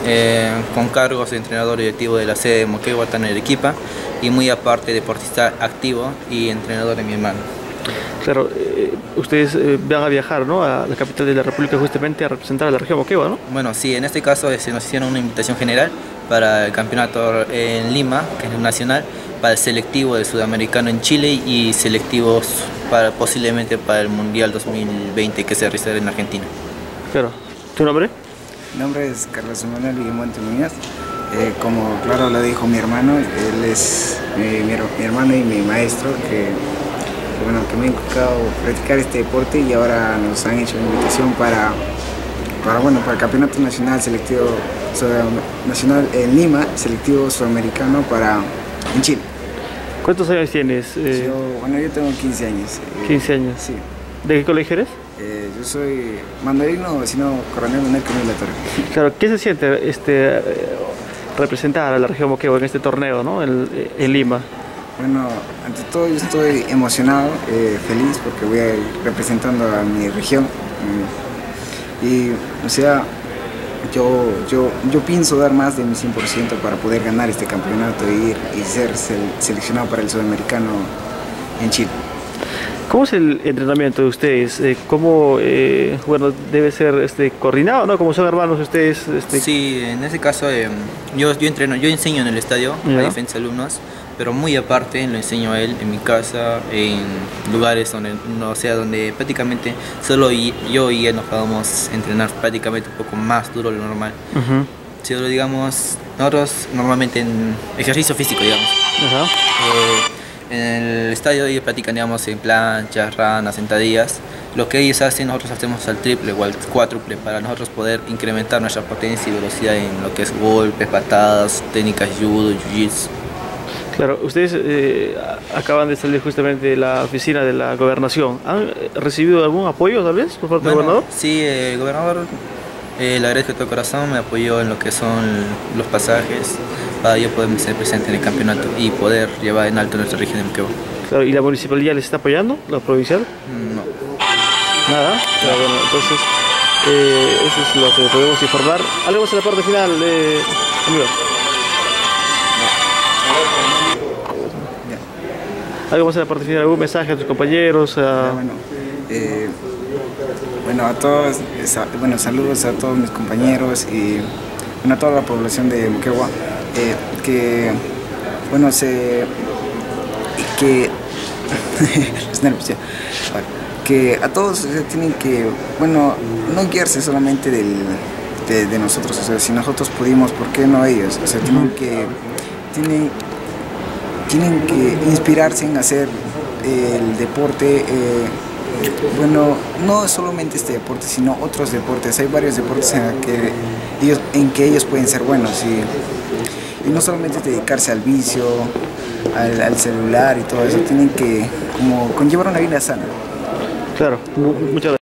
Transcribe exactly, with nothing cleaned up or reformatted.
eh, con cargos de entrenador directivo de la sede de Moquegua, en Arequipa, y muy aparte deportista activo y entrenador de mi hermano. Claro, eh, ustedes eh, van a viajar, ¿no?, a la capital de la República justamente a representar a la región Moquegua, ¿no? Bueno, sí, en este caso se nos hicieron una invitación general para el campeonato en Lima, que es el nacional, para el selectivo del sudamericano en Chile y selectivos para, posiblemente para el Mundial dos mil veinte que se realizará en Argentina. Claro. ¿Tu nombre? Mi nombre es Carlos Emanuel Guillemont Muñoz. Eh, como claro lo dijo mi hermano, él es eh, mi, mi hermano y mi maestro, que, que, bueno, que me ha inculcado practicar este deporte, y ahora nos han hecho una invitación para, para, bueno, para el Campeonato Nacional Selectivo Nacional en Lima, selectivo sudamericano para en Chile. ¿Cuántos años tienes? Eh... Yo, bueno, yo tengo quince años. Eh, ¿quince años? Sí. ¿De qué colegio eres? Eh, yo soy mandarino, sino coronel Manuel Camilo Torre. Claro, ¿qué se siente este, representar a la región Moquegua en este torneo, ¿no?, en, en Lima? Bueno, ante todo yo estoy emocionado, eh, feliz, porque voy a ir representando a mi región. Eh, y, o sea, yo, yo, yo pienso dar más de mi cien por ciento para poder ganar este campeonato e ir y ser seleccionado para el sudamericano en Chile. ¿Cómo es el entrenamiento de ustedes? ¿Cómo, eh, bueno, debe ser este, coordinado, ¿no? ¿Cómo son hermanos ustedes? Este... Sí, en ese caso eh, yo, yo entreno, yo enseño en el estadio ¿Ya? a diferentes alumnos, pero muy aparte lo enseño a él en mi casa, en lugares donde, no, o sea, donde prácticamente solo yo y él nos podemos entrenar prácticamente un poco más duro de lo normal. Uh-huh. Si lo digamos, nosotros normalmente en ejercicio físico, digamos. Uh-huh. eh, En el estadio ellos practican, digamos, en planchas, ranas, sentadillas. Lo que ellos hacen, nosotros hacemos al triple o al cuádruple para nosotros poder incrementar nuestra potencia y velocidad en lo que es golpes, patadas, técnicas judo, jiu-jitsu. Claro, ustedes eh, acaban de salir justamente de la oficina de la gobernación. ¿Han recibido algún apoyo, tal vez, por parte Bueno, del gobernador? Sí, el gobernador, eh, le agradezco de todo corazón, me apoyó en lo que son los pasajes para yo poder ser presente en el campeonato y poder llevar en alto nuestra región de Moquegua. Claro, ¿y la municipalidad les está apoyando, la provincial? No. Nada. Claro, bueno, entonces, eh, eso es lo que podemos informar. ¿Algo más en la parte final, eh, amigos? ¿Algo más en la parte final? ¿Algún mensaje a tus compañeros? A... Bueno, eh, bueno, a todos, bueno, saludos a todos mis compañeros y bueno, a toda la población de Moquegua, eh, que, bueno, se, que, los nervios ya, que a todos se tienen que, bueno, no guiarse solamente del, de, de nosotros, o sea, si nosotros pudimos, ¿por qué no ellos? O sea, tienen que, tienen, tienen que inspirarse en hacer el deporte, eh, bueno, no solamente este deporte, sino otros deportes. Hay varios deportes en, que ellos, en que ellos pueden ser buenos, y, y no solamente dedicarse al vicio, al, al celular y todo eso. Tienen que como conllevar una vida sana. Claro, muchas gracias.